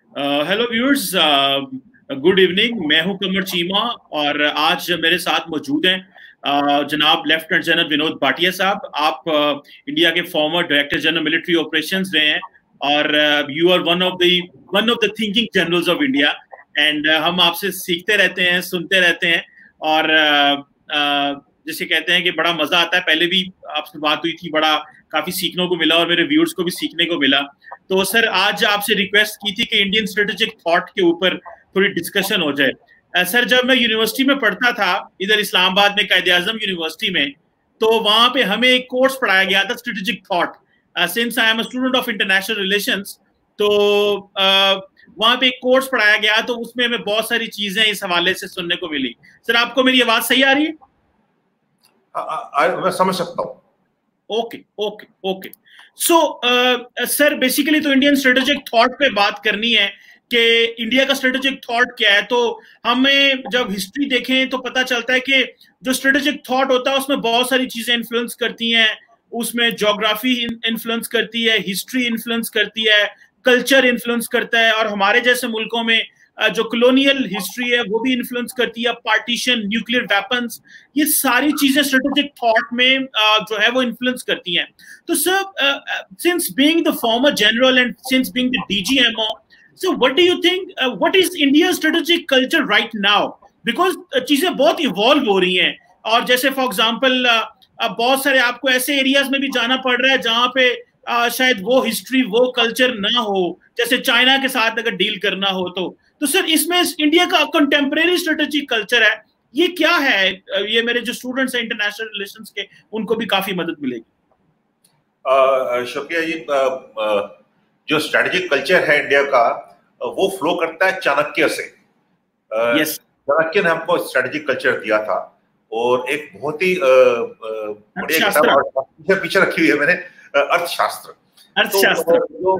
Hello viewers, good evening. मैं हूं कमर चीमा और आज मेरे साथ मौजूद हैं जनाब लेफ्टिनेंट जनरल विनोद भाटिया साहब। आप इंडिया के former director general military operations रहे हैं और you are one of the thinking generals of India. And हम आपसे सीखते रहते हैं, सुनते रहते हैं और जैसे कहते हैं कि बड़ा मजा आता है। पहले भी आपसे बात हुई थी, बड़ा काफी सीखने को मिला और मेरे व्यूअर्स को भी सीखने को मिला। तो सर, आज आपसे रिक्वेस्ट की थी कि इंडियन स्ट्रेटेजिक थॉट के ऊपर थोड़ी डिस्कशन हो जाए। सर, जब मैं यूनिवर्सिटी में पढ़ता था इधर इस्लामाबाद में कायदे आजम यूनिवर्सिटी में, तो वहां पे हमें एक कोर्स पढ़ाया गया था strategic thought. Since I am a student of international relations, तो वहां पे एक कोर्स पढ़ाया गया, तो उसमें हमें बहुत सारी चीजें इस हवाले से सुनने को मिली। सर, आपको मेरी आवाज सही आ रही है? मैं समझ सकता हूँ। Okay okay okay. So sir, basically तो इंडियन स्ट्रेटेजिक थॉट पे बात करनी है कि इंडिया का स्ट्रेटेजिक थॉट क्या है। तो हमें जब हिस्ट्री देखें तो पता चलता है कि जो स्ट्रेटेजिक थॉट होता है उसमें बहुत सारी चीजें इन्फ्लुएंस करती हैं। उसमें ज्योग्राफी इन्फ्लुएंस करती है, हिस्ट्री इन्फ्लुएंस करती है, कल्चर इन्फ्लुएंस करता है, और हमारे जैसे मुल्कों में जो कॉलोनियल हिस्ट्री है वो भी इन्फ्लुएंस करती है। पार्टीशन, न्यूक्लियर वेपन्स, ये सारी चीजें स्ट्रेटेजिक थॉट में जो है वो इन्फ्लुएंस करती हैं। तो sir, since being the former general and since being the DGMO, so what do you think, what is India's strategic culture right now? Because चीजें बहुत इवॉल्व हो रही हैं, और जैसे फॉर एग्जांपल बहुत सारे आपको ऐसे एरियाज में भी जाना पड़ रहा है जहां पे शायद वो हिस्ट्री, वो कल्चर ना हो, जैसे चाइना के साथ अगर डील करना हो तो सर इसमें इंडिया का कंटेम्प्रेरी स्ट्रेटेजिक कल्चर है, ये क्या है? ये मेरे जो स्टूडेंट्स हैं इंटरनेशनल रिलेशंस के, उनको भी काफी मदद मिलेगी। शुक्रिया जी। जो स्ट्रेटेजिक कल्चर है इंडिया का, वो फ्लो करता है चाणक्य से। यस। चाणक्य ने हमको स्ट्रेटेजिक कल्चर दिया था, और एक बहुत ही बढ़िया किताब पीछे रखी हुई है मैंने, अर्थशास्त्र। अर्थशास्त्र। तो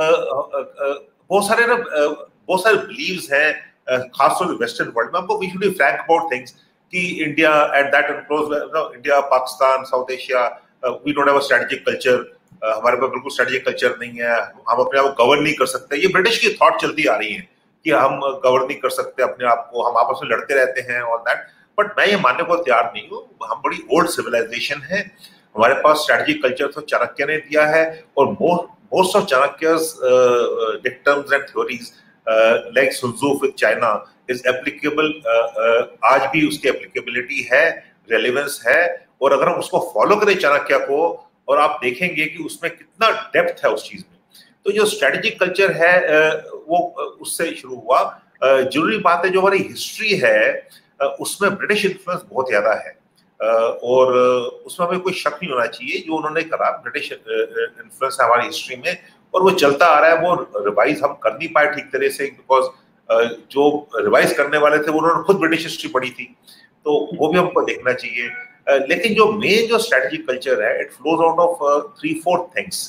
बहुत सारे बिलीव्स हैं, खासतौर से वेस्टर्न वर्ल्ड में। हमको we should be frank about things कि India at that India, Pakistan, south Asia, we don't have a strategic culture. हमारे पास बिल्कुल स्ट्रेटेजिक कल्चर नहीं है, हम अपने आप को गवर्न नहीं कर सकते। ये ब्रिटिश की थॉट चलती आ रही है कि हम गवर्न नहीं कर सकते अपने आप को, हम आपस में लड़ते रहते हैं और दैट। बट मैं ये मानने को तैयार नहीं हूँ। हम बड़ी ओल्ड सिविलाइजेशन है, हमारे पास स्ट्रेटेजिक कल्चर तो चाणक्य ने दिया है, और most of Chanakya's dictums and theories like Sun Tzu with China is applicable। आज भी उसकी एप्लीकेबिलिटी है, रेलेवेंस है। और अगर हम उसको फॉलो करें चाणक्य को, और आप देखेंगे कि उसमें कितना डेप्थ है उस चीज में। तो जो स्ट्रेटेजिक कल्चर है वो उससे शुरू हुआ। जरूरी बात है, जो हमारी हिस्ट्री है उसमें ब्रिटिश इन्फ्लुएंस बहुत ज्यादा है, और उसमें हमें कोई शक नहीं होना चाहिए। जो उन्होंने करा, ब्रिटिश इन्फ्लुएंस है हमारी हिस्ट्री में, और वो चलता आ रहा है। वो रिवाइज हम कर नहीं पाए ठीक तरह से, बिकॉज जो रिवाइज करने वाले थे वो उन्होंने खुद ब्रिटिश हिस्ट्री पढ़ी थी, तो वो भी हमको देखना चाहिए। लेकिन जो मेन जो स्ट्रेटेजिक कल्चर है, it flows out of 3-4 things.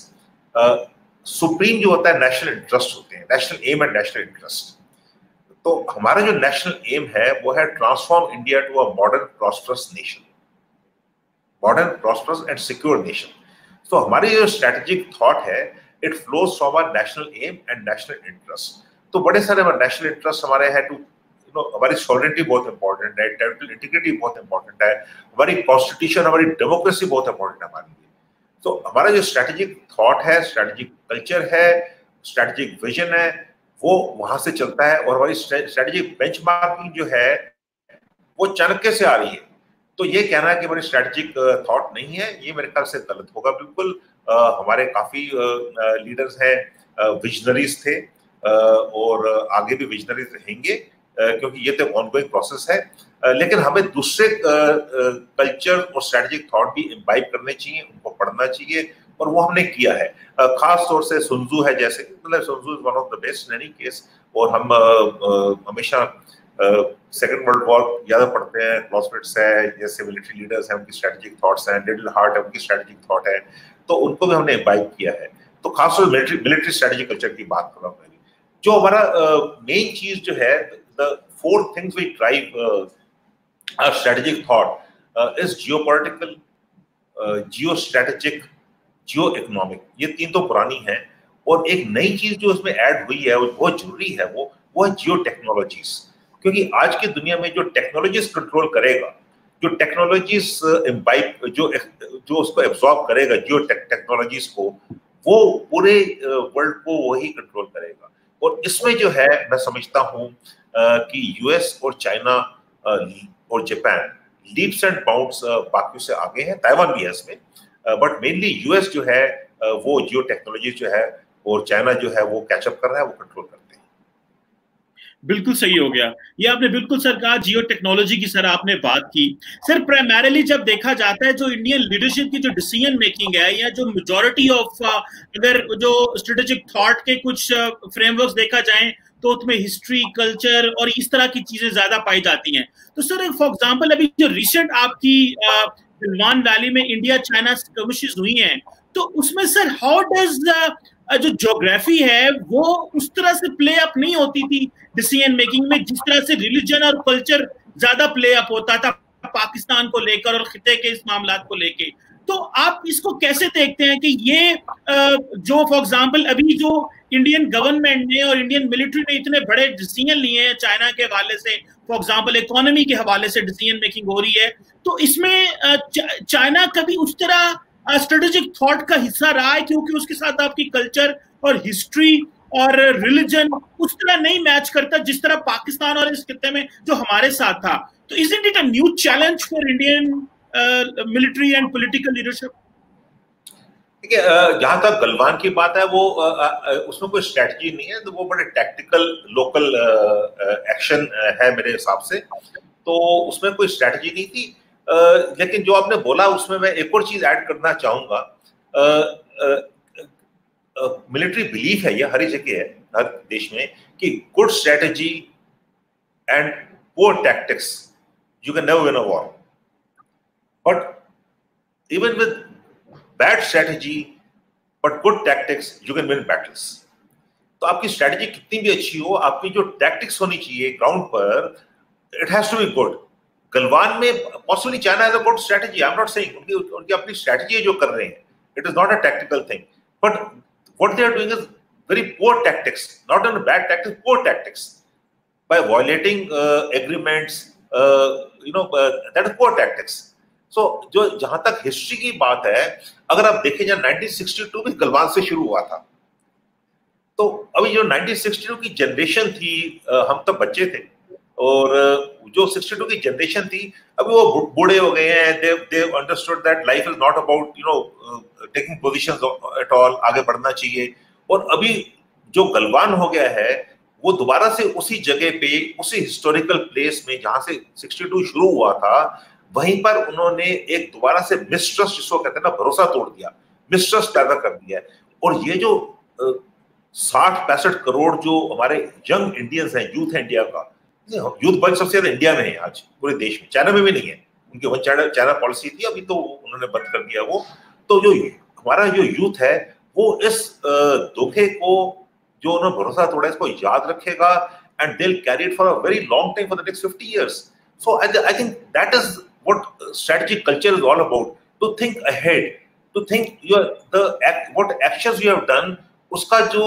Supreme जो होता है नेशनल इंटरेस्ट होते हैं, national aim and national interest. तो हमारा जो नेशनल एम है वो है transform India to a modern prosperous nation, modern prosperous and secure nation. तो हमारी जो स्ट्रेटेजिक थॉट है, it flows from our national aim and national interest. तो बड़े सारे नेशनल इंटरेस्ट हमारे हैं। टू हमारी सॉलिडिटी बहुत इंपॉर्टेंट है, टेरिटोरियल इंटीग्रिटी बहुत इंपॉर्टेंट है, हमारी कॉन्स्टिट्यूशन, हमारी डेमोक्रेसी बहुत इंपॉर्टेंट है हमारे लिए। तो हमारा जो स्ट्रेटेजिक थॉट है, स्ट्रेटेजिक कल्चर है, स्ट्रेटेजिक विजन है, वो वहां से चलता है। और हमारी स्ट्रेटेजिक बेंचमार्किंग जो है वो चाणक्य से आ रही है। तो ये कहना है कि हमारी स्ट्रेटेजिक थॉट नहीं है, ये मेरे ख्याल से गलत होगा बिल्कुल। हमारे काफी लीडर्स हैं, विजनरीज थे, और आगे भी विजनरीज रहेंगे, क्योंकि ये तो ऑनगोइंग प्रोसेस है। लेकिन हमें दूसरे कल्चर और स्ट्रेटेजिक थॉट भी इम्बाइब करने चाहिए, उनको पढ़ना चाहिए, और वो हमने किया है। खास तौर से सुन त्जू है, जैसे मतलब Sun Tzu is one of the best in any case. और हम हमेशा सेकेंड वर्ल्ड वॉर ज्यादा पढ़ते हैं, क्लॉसविट्स है, जैसे मिलिट्री लीडर्स हैं, उनकी स्ट्रेटेजिक थॉट्स हैं, लिटिल हार्ट है, उनकी स्ट्रेटेजिक थॉट है, तो उनको भी हमने इम्बाइब किया है। तो खासतौर से मिलिट्री स्ट्रेटेजिक कल्चर की बात कर रहा हूँ। जो हमारा मेन चीज जो है, the 4 things we drive our strategic thought is geopolitical, geostrategic, geoeconomic। ये 3 तो पुरानी हैं, और एक नई चीज जो उसमें ऐड हुई है, वो बहुत जरूरी है, वो है जियो टेक्नोलॉजीज। क्योंकि आज की दुनिया में जो टेक्नोलॉजीज कंट्रोल करेगा, जो टेक्नोलॉजीज इम्बाइब, जो उसको एब्जॉर्ब करेगा जियो टेक्नोलॉजीज को, वो पूरे वर्ल्ड को वही कंट्रोल करेगा। और इसमें जो है मैं समझता हूँ कि यूएस और चाइना और जापान लीप्स एंड बाउंड्स बाकी से आगे हैं, ताइवान भी है इसमें, बट मेनली यूएस जो है वो जियो टेक्नोलॉजी जो है, और चाइना जो है वो कैचअप कर रहा है, वो कंट्रोल करते हैं। बिल्कुल सही हो गया, ये आपने बिल्कुल सर कहा, जियो टेक्नोलॉजी की सर आपने बात की। सर प्राइमरीली जब देखा जाता है जो इंडियन लीडरशिप की जो डिसीजन मेकिंग है, या जो मेजॉरिटी ऑफ अगर जो स्ट्रेटेजिक थॉट के कुछ फ्रेमवर्क्स देखा जाए तो उसमें हिस्ट्री, कल्चर और इस तरह की चीजें ज्यादा पाई जाती हैं। तो सर फॉर एग्जांपल अभी जो रिसेंट आपकी गलवान वैली में इंडिया चाइना स्कर्मिशेस हुई हैं, तो उसमें सर हाउ डज जो ज्योग्राफी है वो उस तरह से प्ले अप नहीं होती थी डिसीजन मेकिंग में, जिस तरह से रिलीजन और कल्चर ज्यादा प्ले अप होता था पाकिस्तान को लेकर और खिते के इस मामला को लेकर। तो आप इसको कैसे देखते हैं कि ये जो फॉर एग्जांपल अभी जो इंडियन गवर्नमेंट ने और इंडियन मिलिट्री ने इतने बड़े डिसीजन लिए हैं चाइना के हवाले से, फॉर एग्जांपल इकोनॉमी के हवाले से डिसीजन मेकिंग हो रही है, तो इसमें चाइना कभी उस तरह स्ट्रेटेजिक थॉट का हिस्सा रहा है, क्योंकि उसके साथ आपकी कल्चर और हिस्ट्री और रिलीजन उस तरह नहीं मैच करता जिस तरह पाकिस्तान और इस खिते में जो हमारे साथ था। तो isn't it a new challenge for Indian military and political leadership? देखिए, जहां तक गलवान की बात है, वो उसमें कोई स्ट्रेटजी नहीं है, तो वो बड़े टैक्टिकल लोकल एक्शन है मेरे हिसाब से, तो उसमें कोई स्ट्रेटजी नहीं थी। लेकिन जो आपने बोला उसमें मैं एक और चीज ऐड करना चाहूंगा। मिलिट्री बिलीफ है, ये हर जगह है, हर देश में, कि good strategy and poor tactics you can never win a war, but even with bad strategy but good tactics you can win battles. तो आपकी स्ट्रेटजी कितनी भी अच्छी हो, आपकी जो टैक्टिक्स होनी चाहिए ग्राउंड पर, it has to be good. Galwan में possibly China has a good strategy, I am not saying उनकी अपनी स्ट्रेटजी है जो कर रहे हैं, it is not a tactical thing, but what they are doing is very poor tactics, not an bad tactics, poor tactics, by violating agreements, that is poor tactics. So जो जहां तक हिस्ट्री की बात है, अगर आप देखें जब 1962 में गलवान से शुरू हुआ था, तो अभी जो 1962 की जनरेशन थी, हम तब बच्चे थे, और जो 62 की जनरेशन थी अभी वो बूढ़े हो गए हैं, they understood that life is not about taking positions at all, आगे बढ़ना चाहिए। और अभी जो गलवान हो गया है वो दोबारा से उसी जगह पे, उसी हिस्टोरिकल प्लेस में जहां से 62 शुरू हुआ था, वहीं पर उन्होंने एक दोबारा से मिसट्रस्ट, जिसको कहते हैं ना, भरोसा तोड़ दिया, मिसट्रस्ट पैदा कर दिया। और ये जो 60-65 करोड़ जो हमारे यंग इंडियंस हैं, यूथ है इंडिया का, यूथ बल सबसे ज्यादा इंडिया में है आज पूरे देश में, चाइना में भी नहीं है, उनकी वन चाइना पॉलिसी थी, अभी तो उन्होंने बंद कर दिया वो। तो जो हमारा जो यूथ है वो इस धोखे को, जो उन्होंने भरोसा तोड़ा, इसको याद रखेगा, and they will carry it for a very long time, for the next 50 years. So I think that is what strategic culture is all about, to think ahead, to think what actions you have done, उसका जो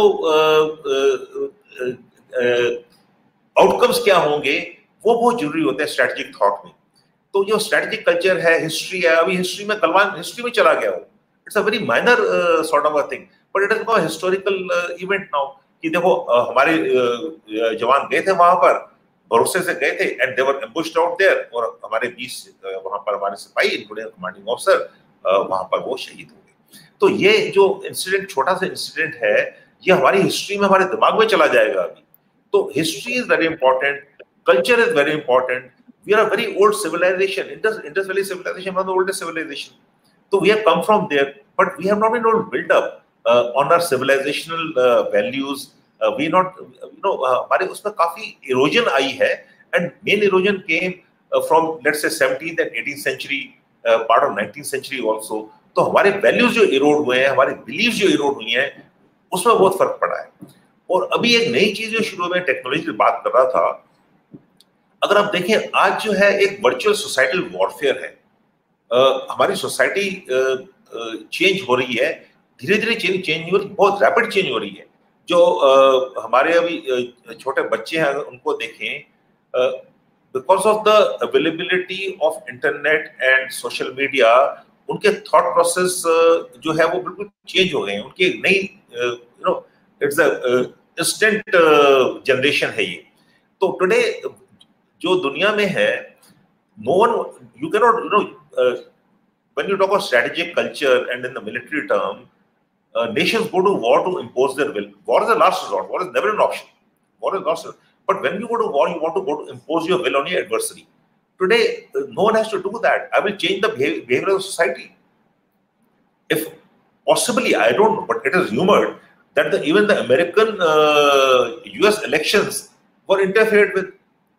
outcomes क्या होंगे, वो बहुत जरूरी होते हैं strategic thought में। तो जो स्ट्रेटेजिक कल्चर है, हिस्ट्री है, अभी हिस्ट्री में गलवान हिस्ट्री में चला गया हो, it's a very minor sort of a thing, but it is not historical event now. कि देखो हमारे जवान गए थे वहां पर, भरोसे से गए थे, and they were ambushed out there, और हमारे 20 वहां पर हमारे सिपाही, इंक्लूडिंग कमांडिंग ऑफिसर, वहां पर वो शहीद हो गए। तो ये जो इंसिडेंट, छोटा सा इंसिडेंट है, ये हमारी हिस्ट्री में, हमारे दिमाग में चला जाएगा अभी। तो history is very important, culture is very important. We are a very old civilization, Indus valley civilization, one of the oldest civilization. तो we have come from there, but we have not been able to build up on our civilizational values. We not, हमारे उसमें काफी erosion आई है, and main erosion came from let's say 17th and 18th century, part of 19th century also. तो हमारे values जो इरोड हुए हैं, हमारे बिलीव्स जो इरोड हुई हैं, उसमें बहुत फर्क पड़ा है। और अभी एक नई चीज जो शुरू में टेक्नोलॉजी की बात कर रहा था, अगर आप देखें आज जो है एक वर्चुअल सोसाइटल वॉरफेयर है। हमारी सोसाइटी चेंज हो रही है धीरे धीरे चेंज हो रही है, बहुत रैपिड चेंज हो रही है। जो हमारे अभी छोटे बच्चे हैं, अगर उनको देखें, because of the availability of internet and social media, उनके थॉट प्रोसेस जो है वो बिल्कुल चेंज हो गए हैं। उनकी एक नई इट्स इंस्टेंट जनरेशन है ये। तो टुडे जो दुनिया में है, no one, you can not, when you talk about strategic culture and in the military term, nations go to war to impose their will. War is the last resort. War is never an option. War is last resort. But when you go to war, you want to go to impose your will on your adversary. Today, no one has to do that. I will change the behavior of society. If possibly, I don't know, but it is rumored that even the American US elections were interfered with.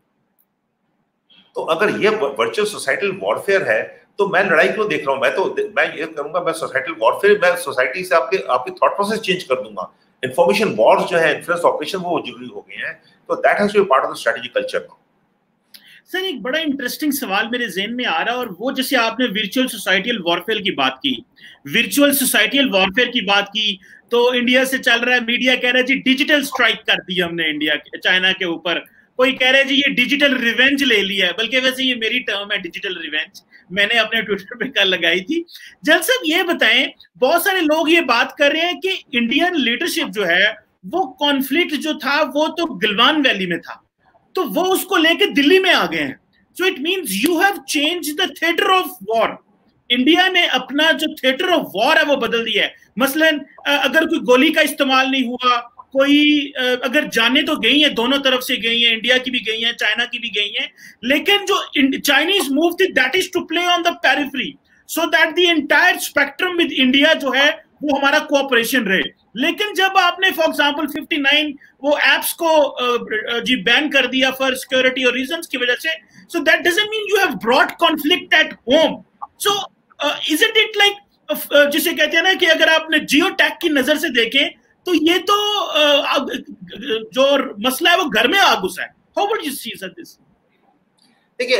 तो अगर ये virtual societal warfare है, तो मैं लड़ाई क्यों देख रहा हूं? मैं ये करूंगा, मैं सोसाइटल वॉरफेयर, मैं सोसाइटी से आपकी थॉट प्रोसेस चेंज कर दूंगा। इंफॉर्मेशन वॉर्स जो है, इन्फ्लुएंस ऑपरेशन, वो जरूरी हो गए हैं। तो that has to be part of the strategic culture. Sir, एक बड़ा इंटरेस्टिंग सवाल मेरे ज़हन में आ रहा है, और वो जैसे आपने वर्चुअल सोसाइटल वॉरफेयर की बात की, वर्चुअल सोसाइटल वॉरफेयर की बात की, तो इंडिया से चल रहा है, मीडिया कह रहा है जी डिजिटल स्ट्राइक कर दी हमने इंडिया चाइना के ऊपर, कोई कह रहा है जी ये डिजिटल रिवेंज ले लिया है, बल्कि वैसे ये मेरी टर्म है डिजिटल रिवेंज, मैंने अपने ट्विटर पे कल लगाई थी। जल साहब ये बताएं, बहुत सारे लोग ये बात कर रहे हैं कि इंडियन लीडरशिप जो है वो कॉन्फ्लिक्ट जो था वो तो गलवान वैली में था, तो वो उसको लेके दिल्ली में आ गए हैं। So it means you have changed the theatre of war. India ने अपना जो थिएटर ऑफ वॉर है वो बदल दिया है। मसलन अगर कोई गोली का इस्तेमाल नहीं हुआ, कोई अगर जाने तो गई है, दोनों तरफ से गई है, इंडिया की भी गई है, चाइना की भी गई है, लेकिन जो चाइनीज मूव थी that is to play on the periphery so that the entire spectrum with India जो है वो हमारा कोऑपरेशन रहे। लेकिन जब आपने फॉर एग्जांपल 59 वो एप्स को जी बैन कर दिया फॉर सिक्योरिटी और रीजंस की वजह से, so that doesn't mean you have brought conflict at home. So isn't it like जिसे कहते हैं ना कि अगर आपने जियो टैग की नजर से देखें तो ये तो जो मसला है वो घर में आ घुसा है। How would you see this? देखिए,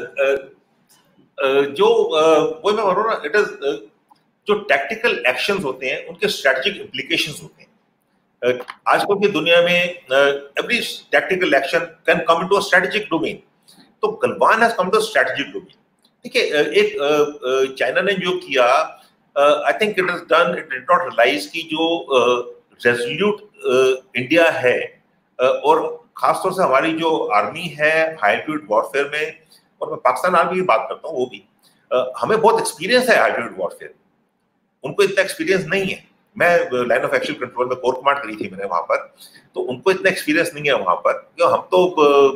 जो वो मैं बोल रहा हूं, इट इज जो टैक्टिकल एक्शंस होते हैं उनके स्ट्रेटेजिक इंप्लीकेशंस होते हैं। आजकल की दुनिया में every tactical action can come into a strategic domain. तो Galwan has come to a strategic domain. देखिए, एक चाइना ने जो किया, I think it is done, it did not realise की जो रेजोल्यूट इंडिया है, और खासतौर से हमारी जो आर्मी है हाइब्रिड वॉरफेयर में, और मैं पाकिस्तान आर्मी की बात करता हूँ, वो भी हमें बहुत एक्सपीरियंस है हाइब्रिड वॉरफेयर, उनको इतना एक्सपीरियंस नहीं है। मैं लाइन ऑफ एक्शन कंट्रोल में कोर कमांड करी थी मैंने वहां पर, तो उनको इतना एक्सपीरियंस नहीं है वहां पर, क्यों हम तो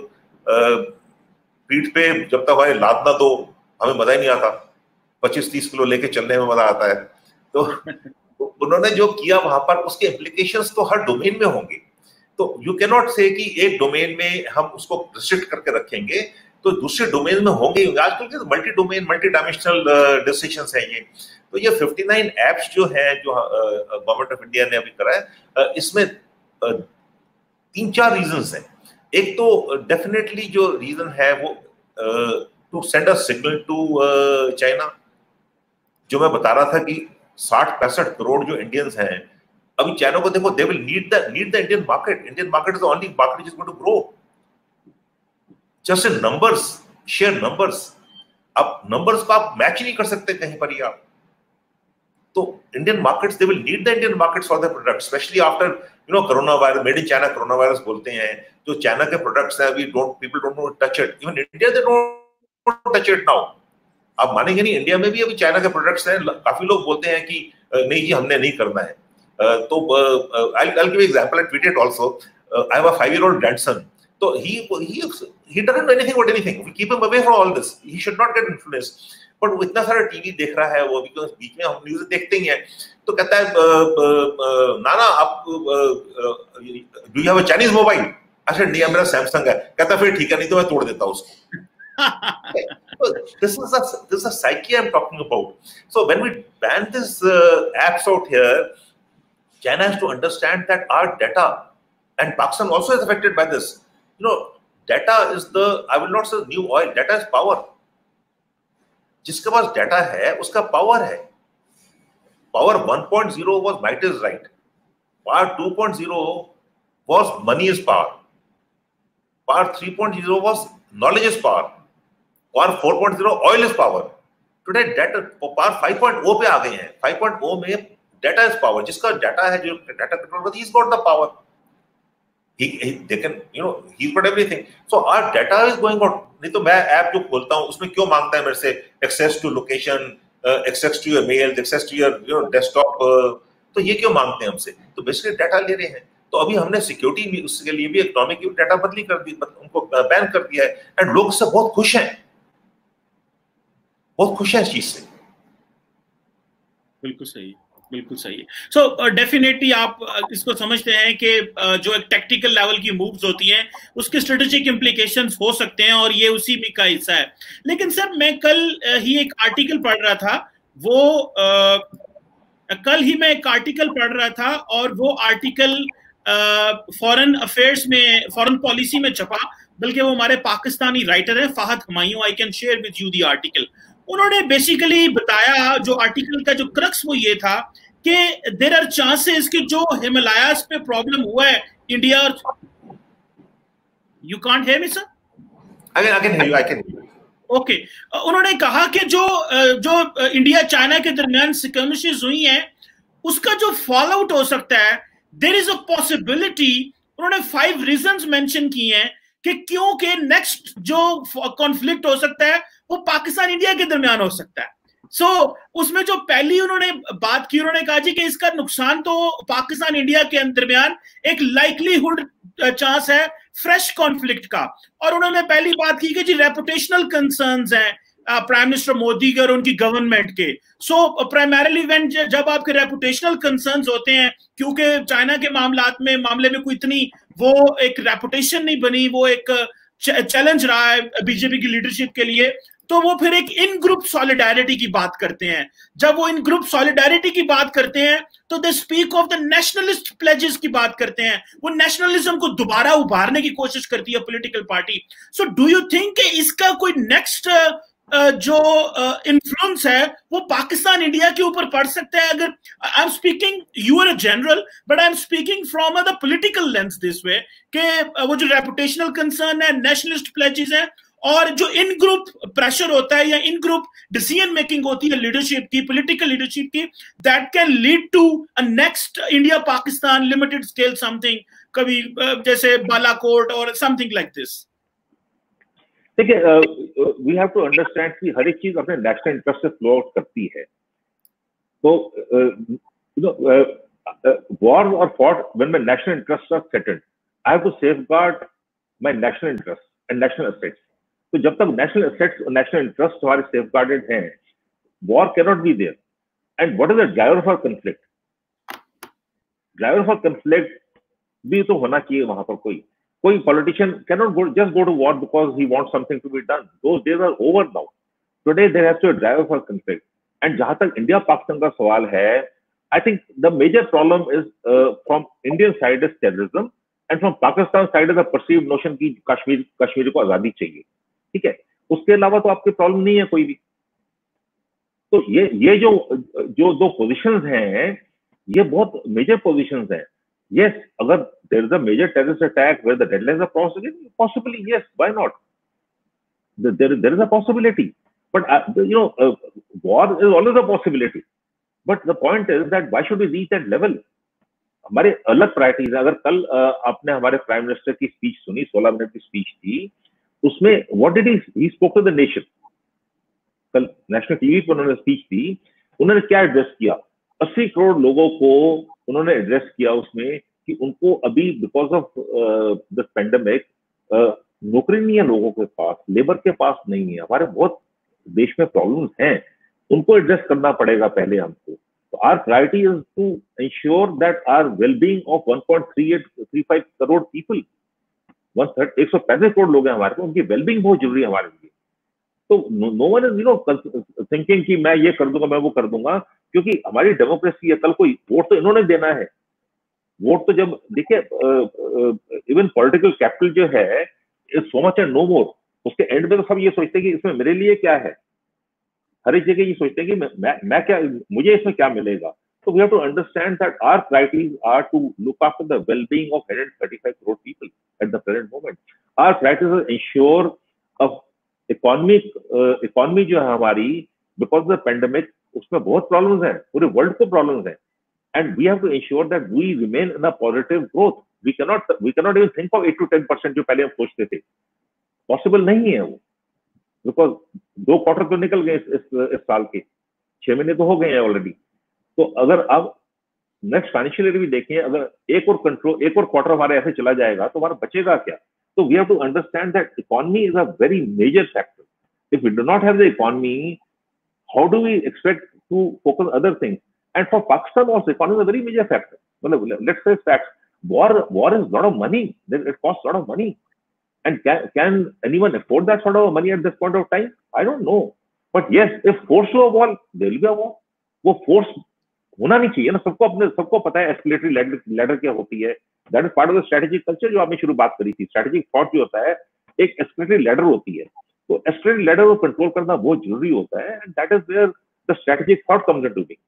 पीठ पे जब तक हमारे लाद ना दो हमें मजा ही नहीं आता, 25-30 किलो लेके चलने में मजा आता है। तो उन्होंने जो किया वहां पर, उसके इम्प्लीकेशंस तो हर डोमेन में होंगे। तो यू कैन नॉट से कि एक डोमेन में हम उसको रिस्ट्रिक्ट करके रखेंगे तो दूसरे डोमेन में होंगे ही होंगे। आजकल के multi domain multi dimensional decisions हैं ये। तो ये 59 एप्स जो है जो गवर्नमेंट ऑफ इंडिया ने अभी करा है, इसमें 3-4 रीजंस हैं। एक तो डेफिनेटली जो रीजन है वो to send a signal to China, जो मैं बता रहा था कि 60-65 करोड़ जो इंडियंस हैं, अभी चाइना को देखो, they will need the Indian market. Indian market is the only market which is going to grow just in numbers, share numbers. अब नंबर्स को आप मैच नहीं कर सकते कहीं पर ही आप। तो Indian markets, they will need the Indian markets for the products, specially after corona virus, made in China corona virus बोलते हैं। जो चाइना के प्रोडक्ट्स हैं, people don't no touch it, even India they don't touch it now. आप मानेंगे नहीं, India में भी अभी चाइना के प्रोडक्ट्स हैं। काफी लोग बोलते हैं कि नहीं जी हमने नहीं करना है। तो I'll give you example. I tweeted also. I have a 5-year-old grandson. So he doesn't know anything about anything. We keep him away from all this. He should not get influenced. But वो इतना सारा TV देख रहा है वो, because बीच में हम news देखते ही हैं, तो कहता है नाना आप do you have a Chinese mobile? अच्छा नहीं, मेरा सैमसंग है। कहता फिर ठीक है, नहीं तो मैं तोड़ देता उसको। This is a psyche I'm talking about. So when we ban this apps out here, China has to understand that our data, and Pakistan also is affected by this. Data is I will not say new oil. Data is power. जिसके पास data है उसका power है। Power 1.0 was might is right. Power 2.0 was money is power. Power 3.0 was knowledge is power. Power 4.0 oil is power. Today data power 5.0 पे आ गए हैं. 5.0 में data is power. जिसका data है, जो data control करता है, he's got the power. They can, he's got everything. So our data is going on. नहीं तो मैं ऐप जो खोलता हूँ उसमें क्यों मांगता है मेरे से access to location, access to your mail, access to your desktop, तो ये क्यों मांगते हैं हमसे? तो बेसिकली डाटा ले रहे हैं. तो अभी हमने सिक्योरिटी भी, उसके लिए भी इकोनॉमिक की डाटा बदली कर दी, उनको बैन कर दिया है, एंड लोग इससे बहुत खुश हैं, बहुत खुश हैं इस चीज से. बिल्कुल सही, बिल्कुल सही है. सो डेफिनेटली आप इसको समझते हैं कि जो एक टेक्निकल लेवल की मूव्स होती हैं उसके स्ट्रेटेजिक इंप्लीकेशंस हो सकते हैं, और ये उसी में का हिस्सा है. लेकिन सर मैं कल ही एक आर्टिकल पढ़ रहा था, और वो आर्टिकल फॉरेन अफेयर्स में, फॉरेन पॉलिसी में छपा, बल्कि वो हमारे पाकिस्तानी राइटर हैं Fahad Humayun. I can share with you the article. उन्होंने बेसिकली बताया, जो आर्टिकल का जो क्रक्स वो ये था कि देयर आर चांसेस कि जो हिमालयास पे प्रॉब्लम हुआ है India. You can't hear me sir? I can hear you, I can. Okay. उन्होंने कहा कि जो इंडिया चाइना के दरमियान स्कर्मिशेस हुई हैं उसका जो फॉल आउट हो सकता है, देयर इज अ पॉसिबिलिटी. उन्होंने 5 रीजंस मेंशन किए हैं कि क्योंकि नेक्स्ट जो कॉन्फ्लिक्ट हो सकता है वो पाकिस्तान इंडिया के दरमियान हो सकता है. सो उसमें जो पहली उन्होंने बात की, उन्होंने कहा जी कि इसका नुकसान तो पाकिस्तान इंडिया के दरमियान एक लाइकलीहुड चांस है फ्रेश कॉन्फ्लिक्ट का. और उन्होंने पहली बात की कि जी रेपुटेशनल कंसर्न्स हैं प्राइम मिनिस्टर मोदी के और उनकी गवर्नमेंट के. सो प्राइमरीली व्हेन जब आपके रेपुटेशनल कंसर्न्स होते हैं, क्योंकि चाइना के मामले में कोई इतनी वो एक रेपुटेशन नहीं बनी, वो एक चैलेंज रहा है बीजेपी की लीडरशिप के लिए, तो वो फिर एक इन ग्रुप सॉलिडारिटी की बात करते हैं. जब वो इन ग्रुप सॉलिडारिटी की बात करते हैं तो they speak of the nationalist pledges की बात करते हैं. वो नेशनलिज्म को दोबारा उभारने की कोशिश करती है political party. So do you think कि इसका कोई नेक्स्ट जो इन्फ्लुएंस है वो पाकिस्तान इंडिया के ऊपर पड़ सकता है? अगर I am speaking, you are a general, but I am speaking from the political lens this way, कि वो जो रेपुटेशनल कंसर्न है, नेशनलिस्ट प्लेजेस है, और जो इन ग्रुप प्रेशर होता है या इन ग्रुप डिसीजन मेकिंग होती है लीडरशिप की, पॉलिटिकल लीडरशिप की, that can lead to a next India Pakistan limited scale something, कभी जैसे बालाकोट और समथिंग लाइक दिस. देखिए, वी हैव टू अंडरस्टैंड कि हर एक चीज अपने नेशनल इंटरेस्ट से फ्लो आउट करती है. तो वॉर और fought when my national interest are threatened, I have to safeguard my national interest and national assets. तो जब तक नेशनल एसेट्स और नेशनल इंटरेस्ट हमारे सेफगार्डेड हैं, war can not be there. And what is the driver for conflict? Driver for conflict भी तो होना चाहिए वहां पर. कोई politician cannot just go to war because he wants something to be done. Those days are over now. Today there has to be a driver for conflict. And जहां तक India Pakistan का सवाल है, I think the major problem is from Indian side is terrorism, and from Pakistan side is the perceived notion कि कश्मीर को आजादी चाहिए. ठीक है, उसके अलावा तो आपकी प्रॉब्लम नहीं है कोई भी. तो ये जो 2 पोजिशंस हैं, ये बहुत मेजर पोजिशंस हैं. Yes, अगर there is a major terrorist attack where the deadlines are crossed, possibly yes, why not? There is a possibility, but war is always a possibility. But the point is that why should we reach that level? हमारे अलग priorities है. अगर कल आपने हमारे prime minister की speech सुनी, 16 minute की स्पीच थी, उसमें what did he spoke to the nation. कल नेशनल टीवी पर उन्होंने स्पीच दी, उन्होंने क्या एड्रेस किया? 80 करोड़ लोगों को उन्होंने एड्रेस किया उसमें कि उनको अभी बिकॉज ऑफ द पेंडेमिक नौकरी नहीं है लोगों के पास, लेबर के पास नहीं है, हमारे बहुत देश में प्रॉब्लम्स हैं, उनको एड्रेस करना पड़ेगा पहले हमको. तो our priority is to ensure that our wellbeing of 1.3835 crore people, 135 crore लोग हैं हमारे पास, उनकी वेलबींग बहुत जरूरी है हमारे लिए. तो नो वन इज थिंकिंग कि मैं ये कर दूंगा, मैं वो कर दूंगा, क्योंकि हमारी डेमोक्रेसी है. कल कोई वोट तो इन्होंने देना है. वोट तो जब देखिए, इवन पॉलिटिकल कैपिटल जो है is so much and no more. उसके एंड में तो सब ये सोचते हैं कि इसमें मेरे लिए क्या है. हर एक जगह ये सोचते हैं कि मैं क्या, मुझे इसमें क्या मिलेगा. So we have to understand that our priorities are to look after the well-being of 135 crore people at the present moment. Our priorities are ensure of economy जो है हमारी, because of the pandemic, उसमें बहुत problems हैं, पूरे world को problems हैं, and we have to ensure that we remain in a positive growth. We cannot even think of 8 to 10% जो पहले हम सोचते थे, possible नहीं है वो, because 2 क्वार्टर तो निकल गए इस साल के, 6 महीने तो हो गए हैं ऑलरेडी. तो अगर अब नेक्स्ट फाइनेंशियल ईयर भी देखें, अगर एक और क्वार्टर हमारे ऐसे चला जाएगा तो हमारा बचेगा क्या? तो we have to understand that economy is a very major factor. If we do not have the economy, how do we expect to focus other things? And for Pakistan also economy is a very major factor. मतलब let's say facts, war is lot of money, it costs lot of money, and can anyone afford that sort of money at this point of time? I don't know, but yes, if forced to a war, there will be a war. वो force होना नहीं चाहिए ना. सबको पता है escalatory ladder क्या होती है. That is part of the strategic culture जो आपने शुरू बात करी थी. स्ट्रेटेजिक थॉट जो होता है, एक एस्केलेटरी लैडर होती है. तो एस्केलेटरी लैडर को कंट्रोल करना बहुत जरूरी होता है, and that is where the strategic thought comes into being.